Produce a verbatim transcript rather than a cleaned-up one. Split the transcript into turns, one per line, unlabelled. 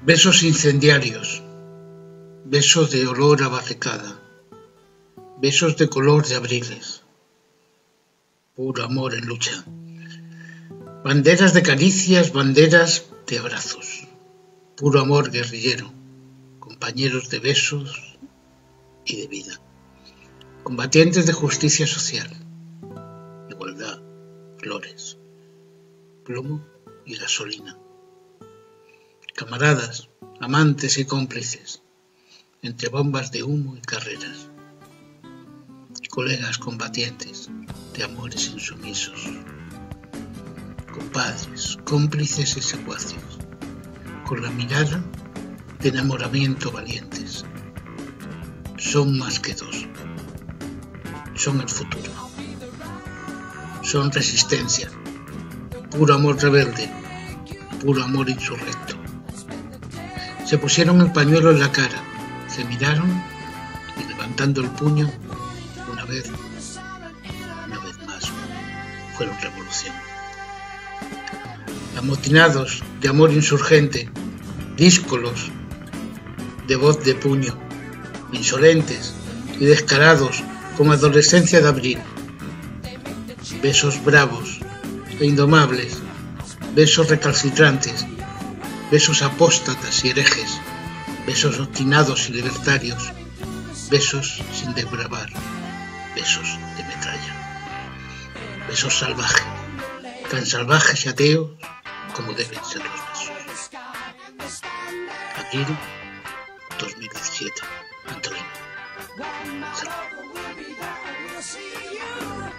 Besos incendiarios, besos de olor a barricada, besos de color de abriles, puro amor en lucha, banderas de caricias, banderas de abrazos, puro amor guerrillero, compañeros de besos y de vida, combatientes de justicia social, igualdad, flores, plomo y gasolina. Camaradas, amantes y cómplices, entre bombas de humo y carreras. Colegas combatientes de amores insumisos. Compadres, cómplices y secuaces, con la mirada de enamoramiento valientes. Son más que dos. Son el futuro. Son resistencia. Puro amor rebelde. Puro amor insurrecto. Se pusieron el pañuelo en la cara, se miraron y levantando el puño, una vez, una vez más, fueron revolución. Amotinados de amor insurgente, díscolos de voz de puño, insolentes y descarados como adolescencia de abril. Besos bravos e indomables, besos recalcitrantes, besos apóstatas y herejes, besos obstinados y libertarios, besos sin desbravar, besos de metralla, besos salvajes, tan salvajes y ateos como deben ser los besos. Abril dos mil diecisiete, Antolín. Salud.